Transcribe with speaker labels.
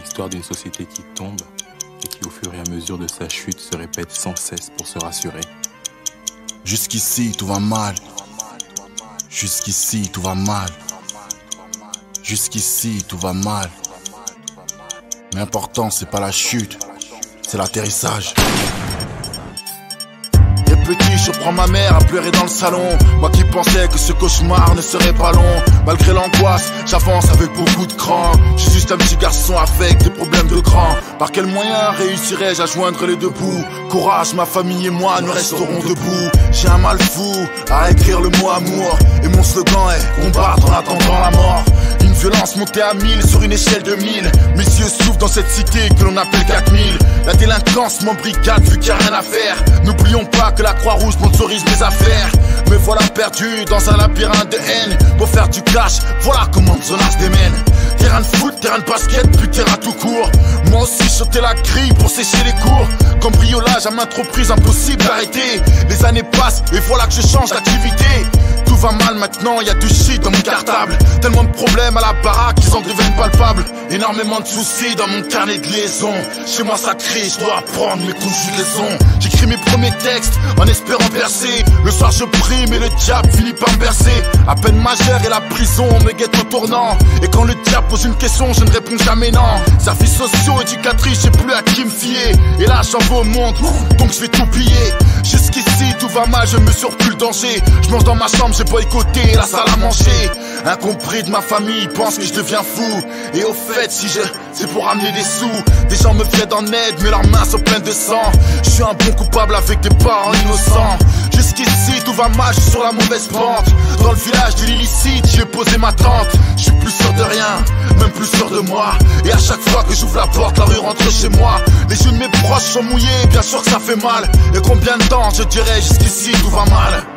Speaker 1: L'histoire d'une société qui tombe et qui au fur et à mesure de sa chute se répète sans cesse pour se rassurer.
Speaker 2: Jusqu'ici tout va mal. Jusqu'ici tout va mal. Jusqu'ici tout va mal. L'important c'est pas la chute, c'est l'atterrissage. Petit, je prends ma mère à pleurer dans le salon. Moi qui pensais que ce cauchemar ne serait pas long. Malgré l'angoisse, j'avance avec beaucoup de cran. Je suis juste un petit garçon avec des problèmes de cran. Par quel moyen réussirais-je à joindre les deux bouts? Courage, ma famille et moi, nous resterons debout. J'ai un mal fou à écrire le mot amour. Et mon slogan est combattre en attendant la mort. Une violence montée à 1000 sur une échelle de 1000. Mes yeux s'ouvrent dans cette cité que l'on appelle 4000. La délinquance m'embrigade vu qu'il n'y a rien à faire. N'oublions pas que la Croix-Rouge sponsorise mes affaires. Me voilà perdu dans un labyrinthe de haine. Pour faire du cash, voilà comment son âge démène. Terrain de foot, terrain de basket, puis terrain tout court. Moi aussi sauter la grille pour sécher les cours. Cambriolage à maintes reprises, impossible d'arrêter. Les années passent et voilà que je change d'activité. Tout va mal maintenant, y a du shit dans mon cartable. Tellement de problèmes à la baraque qu'ils en deviennent palpables. Énormément de soucis dans mon carnet de liaison. Chez moi ça crie, je dois apprendre mes conjugaisons. J'écris mes premiers textes en espérant percer. Le soir je prie mais le diable finit par me bercer. À peine majeur et la prison me guette au tournant. Et quand le diable pose une question je ne réponds jamais non. Services sociaux, éducatrice, j'ai plus à qui me fier. Et là j'en veux au monde, donc je vais tout piller. Jusqu'ici tout va mal, je mesure plus le danger. Je mange dans ma chambre, j'ai boycotté la salle à manger. Incompris de ma famille, pense que je deviens fou. Et au fait, si c'est pour amener des sous. Des gens me viennent en aide, mais leurs mains sont pleines de sang. Je suis un bon coupable avec des parents innocents. Jusqu'ici tout va mal, je suis sur la mauvaise pente. Dans le village de l'illicite, j'ai posé ma tente. Je suis plus sûr de rien, même plus sûr de moi. Et à chaque fois que j'ouvre la porte, la rue rentre chez moi. Les yeux de mes proches sont mouillés, bien sûr que ça fait mal. Et combien de temps, je dirais, jusqu'ici tout va mal.